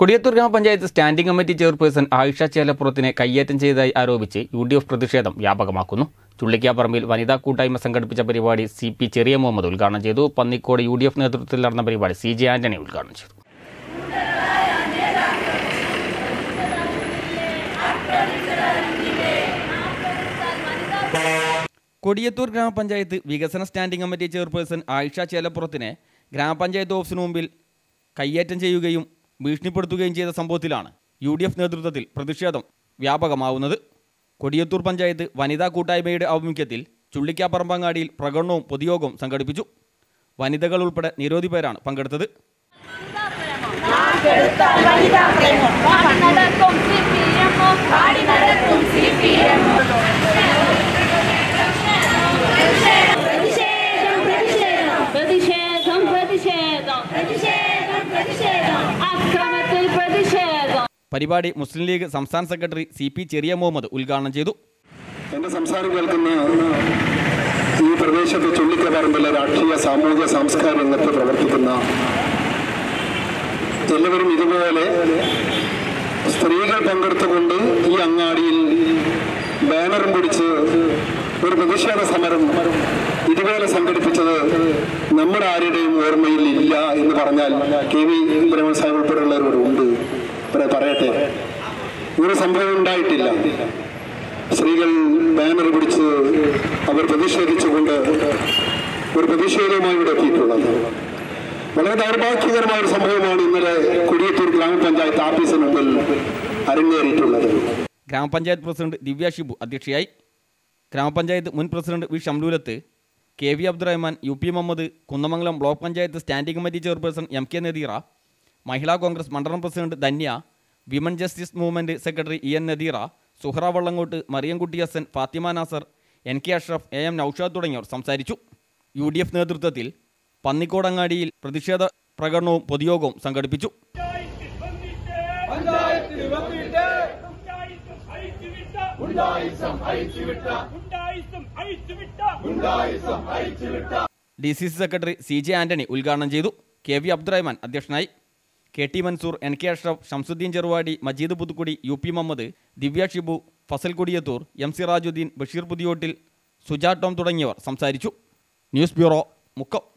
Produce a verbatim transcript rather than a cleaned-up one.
Kodiyathur grama panchayat standing committee chairperson Ayisha ചേലപ്പുറത്തിനെ കയ്യേറ്റം ചെയ്തതായി ആരോപിച്ച് യു ഡി എഫ് പ്രതിഷേധം വ്യാപകമാക്കുന്നു. ചുള്ളിക്കാപ്പറമ്പിൽ വനിതാ കൂട്ടായ്മ സംഘടിപ്പിച്ച പരിപാടി സി പി ചെറിയ മുഹമ്മദ് ഉദ്ഘാടനം ചെയ്തു. പന്നിക്കോട് യു ഡി എഫ് നേതൃത്വത്തിൽ നടന്ന പരിപാടി സി ജെ ആന്റണി ഉദ്ഘാടനം ചെയ്തു. കൊടിയത്തൂർ ഗ്രാമപഞ്ചായത്ത് വികസന സ്റ്റാൻഡിംഗ് കമ്മിറ്റി ചെയർപേഴ്സൺ ആയിഷ ചേലപ്പുറത്തിനെ ഗ്രാമപഞ്ചായത്ത് ഓഫീസിന് മുമ്പിൽ കയ്യേറ്റം ചെയ്യുകയും ഭീഷണിപ്പെടുത്തുകയും ചെയ്ത സംഭവത്തിലാണ് യു ഡി എഫ് നേതൃത്വത്തിൽ പ്രതിഷേധം വ്യാപകമാവുന്നത്. കൊടിയത്തൂർ പഞ്ചായത്ത് വനിതാ കൂട്ടായ്മയുടെ ആഭിമുഖ്യത്തിൽ ചുള്ളിക്കാപ്പറമ്പങ്ങാടിയിൽ പ്രകടനവും പൊതുയോഗവും സംഘടിപ്പിച്ചു. വനിതകൾ ഉൾപ്പെടെ നിരവധി പേരാണ് പങ്കെടുത്തത്. പരിപാടി മുസ്ലിം ലീഗ് സംസ്ഥാന secretary C P Cheriya Muhammad ഉദ്ഘാടനം ചെയ്തു. എന്റെ സംസാരം കേൾക്കുന്ന ഈ പ്രദേശത്ത് ചുള്ളിക്കപ്പറമ്പിലെ രാഷ്ട്രീയ സാമൂഹിക സാംസ്കാരിക രംഗത്ത് പ്രവർത്തിക്കുന്ന എല്ലാവരും ഇതുപോലെ സ്ത്രീകൾ പങ്കെടുത്തുകൊണ്ട് ഈ അങ്ങാടിയിൽ ബാനറും പിടിച്ച് ഒരു പ്രതിഷേധ സമരം ഇതുപോലെ സംഘടിപ്പിച്ചത് നമ്മുടെ ആരുടെയും ഓർമ്മയിൽ ഇല്ല എന്ന് പറഞ്ഞാൽ കെ വി ഇബ്രാഹിം സാഹിബ് ഉൾപ്പെടെയുള്ളവരോട് ഉണ്ട് പറയട്ടെ. ഒരു സംഭവം ഉണ്ടായിട്ടില്ല. സ്ത്രീകൾ ബാനർ പിടിച്ച് അവർ പ്രതിഷേധിച്ചുകൊണ്ട് ഒരു പ്രതിഷേധവുമായി ഇവിടെ എത്തിയിട്ടുള്ളത് വളരെ ദൗർഭാഗ്യകരമായ ഒരു സംഭവമാണ് ഇന്നലെ കൊടിയത്തൂർ ഗ്രാമപഞ്ചായത്ത് ഓഫീസിന് മുമ്പിൽ അരങ്ങേറിയിട്ടുള്ളത്. ഗ്രാമപഞ്ചായത്ത് പ്രസിഡന്റ് ദിവ്യ ഷിബു അധ്യക്ഷയായി. ഗ്രാമപഞ്ചായത്ത് മുൻ president V Shamlulath, K V Abdurahman, U P Muhammad, Kunnamangalam block panchayat standing committee chairperson M K Nadeera, Mahila Congress മണ്ഡലം president Dhanya, women justice movement secretary E N Nadeera, Suhara Vallangot, Mariyamkutty Hasan, Fathima Nasar, N K Ashraf, A M Noushad തുടങ്ങിയവർ സംസാരിച്ചു. യു ഡി എഫ് നേതൃത്വത്തിൽ പന്നിക്കോടങ്ങാടിയിൽ പ്രതിഷേധ പ്രകടനവും പൊതുയോഗവും സംഘടിപ്പിച്ചു. D C C secretary C J Antony ഉദ്ഘാടനം ചെയ്തു. കെ വി അബ്ദുറഹ്മാൻ അധ്യക്ഷനായി. K T Mansoor, N K Ashraf, Shamsudheen Cheruvadi, Majeed Puthukkudi, U P Muhammad, Divya Shibu, Fasal Kodiyathur, M Sirajudheen, Basheer Puthiyottil, Suja Tom തുടങ്ങിയവർ സംസാരിച്ചു. News bureau, Mukkam.